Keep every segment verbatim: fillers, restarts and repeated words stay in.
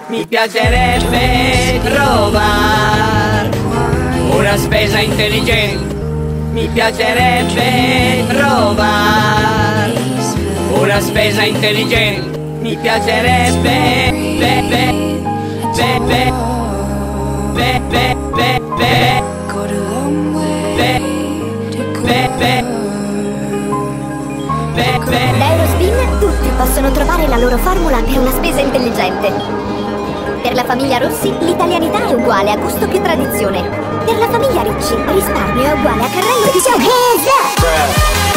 Mi piacerebbe trovare una spesa intelligente. Mi piacerebbe trovare una spesa intelligente. Mi piacerebbe be, be, be, be, be, be, be, be, be, be, be, be. Da Eurospin tutti possono trovare la loro formula per una spesa intelligente. Per la famiglia Rossi l'italianità è uguale a gusto più tradizione. Per la famiglia Ricci risparmio è uguale a carrello di Hands Up!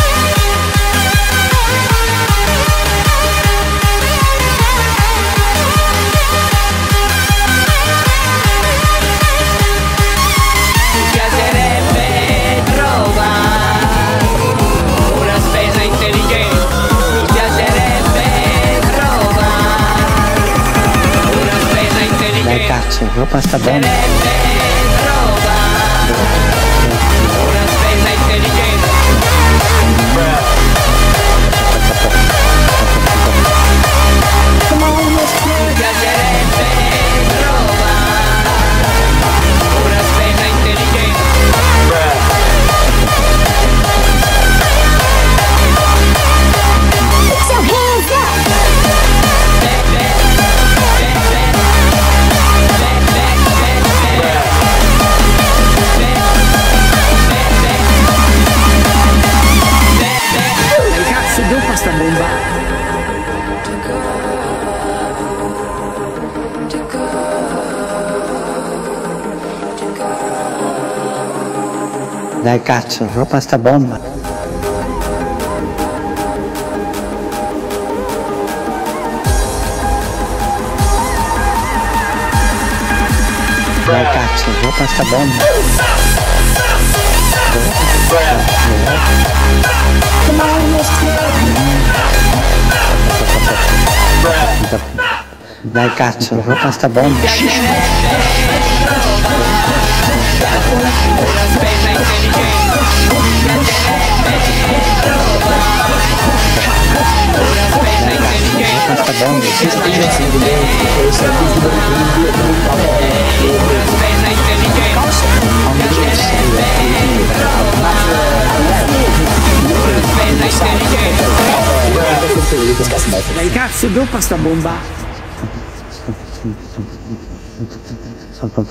Dai cazzo, roba sta bene. Una spesa intelligente. Mi piacerebbe trovare una spesa intelligente. So hands up! Dopo sta bomba. Dai cazzo, roba sta bomba. Dai cazzo, roba sta bomba. Dai cazzo, roba sta bomba. Una spesa intelligente. Una spesa intelligente. Roba sta bomba. Una spesa intelligente. Dai cazzo, dopo sta bomba.